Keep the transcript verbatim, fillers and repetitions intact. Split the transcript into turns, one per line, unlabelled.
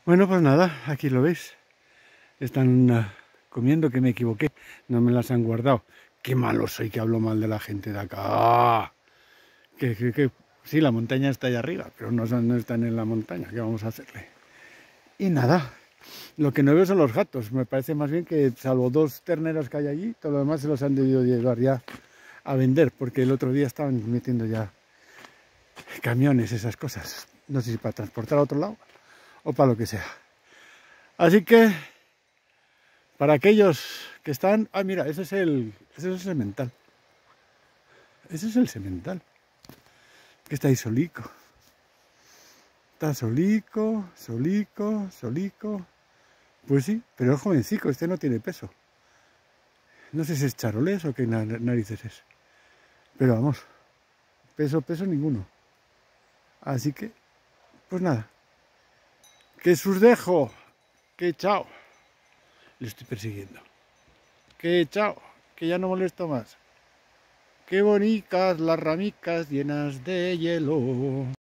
Bueno, pues nada, aquí lo veis. Están uh, comiendo, que me equivoqué. No me las han guardado. Qué malo soy que hablo mal de la gente de acá. Que, que, que... Sí, la montaña está allá arriba, pero no, son, no están en la montaña. ¿Qué vamos a hacerle? Y nada, lo que no veo son los gatos. Me parece más bien que, salvo dos terneros que hay allí, todo lo demás se los han debido llevar ya a vender, porque el otro día estaban metiendo ya camiones, esas cosas. No sé si para transportar a otro lado o para lo que sea. Así que, para aquellos que están... Ah, mira, ese es el, ese es el semental. Ese es el semental. Que está ahí solico. Está solico, solico, solico. Pues sí, pero es jovencico, este no tiene peso. No sé si es charolés o qué narices es. Pero vamos, peso, peso ninguno. Así que, pues nada. Que sus dejo. Que chao. Le estoy persiguiendo. Que chao. Que ya no molesto más. Qué bonitas las ramicas llenas de hielo.